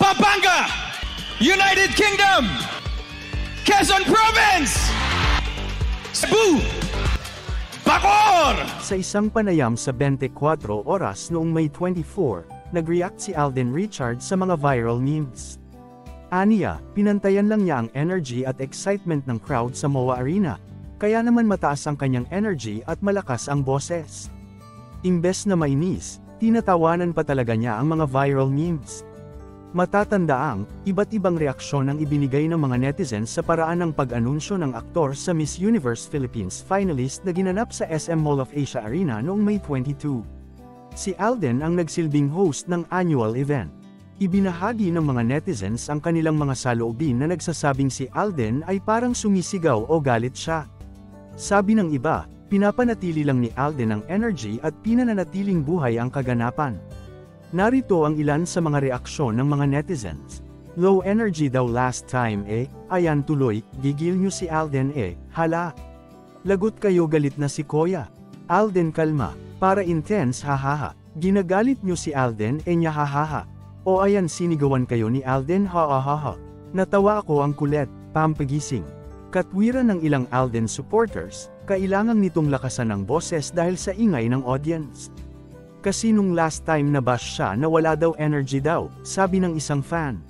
Pampanga, United Kingdom, Quezon Province, Cebu, Bacoor! Sa isang panayam sa 24 Oras noong May 24, nag-react si Alden Richards sa mga viral memes. Aniya, pinantayan lang niya ang energy at excitement ng crowd sa MOA Arena, kaya naman mataas ang kanyang energy at malakas ang boses. Imbes na mainis, tinatawanan pa talaga niya ang mga viral memes. Matatandaang, iba't ibang reaksyon ang ibinigay ng mga netizens sa paraan ng pag-anunsyo ng aktor sa Miss Universe Philippines finalist na ginanap sa SM Mall of Asia Arena noong May 22. Si Alden ang nagsilbing host ng annual event. Ibinahagi ng mga netizens ang kanilang mga saloobin na nagsasabing si Alden ay parang sumisigaw o galit siya. Sabi ng iba, pinapanatili lang ni Alden ang energy at pinananatiling buhay ang kaganapan. Narito ang ilan sa mga reaksyon ng mga netizens. Low energy daw last time ayan tuloy, gigil nyo si Alden hala. Lagot kayo galit na si Koya. Alden kalma, para intense hahaha. Ginagalit nyo si Alden nya hahaha. O ayan sinigawan kayo ni Alden ha. Natawa ako ang kulet, pampagising. Katwiran ng ilang Alden supporters, kailangan nitong lakasan ng boses dahil sa ingay ng audience. Kasi nung last time na bash siya na wala daw energy daw, sabi ng isang fan.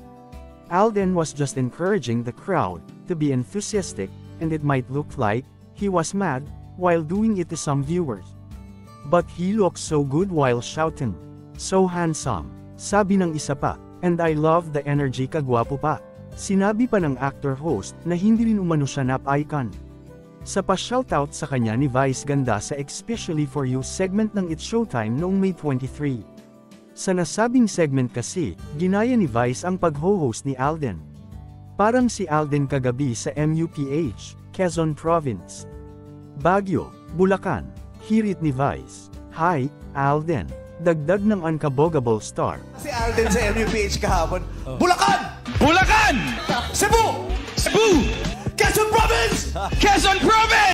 Alden was just encouraging the crowd to be enthusiastic, and it might look like he was mad while doing it to some viewers. But he looks so good while shouting. So handsome, sabi ng isa pa, and I love the energy kagwapo pa. Sinabi pa ng actor-host na hindi rin umano siya nap icon. Sa pa-shoutout sa kanya ni Vice Ganda sa Especially For You segment ng It's Showtime noong May 23. Sa nasabing segment kasi, ginaya ni Vice ang pag-ho-host ni Alden. Parang si Alden kagabi sa MUPH, Quezon Province. Baguio, Bulacan, hirit ni Vice. Hi, Alden. Dagdag ng unkabogable star. Si Alden sa MUPH kahapon. Bulacan! Bulacan, Cebu! Cebu, Quezon Province! Quezon Province!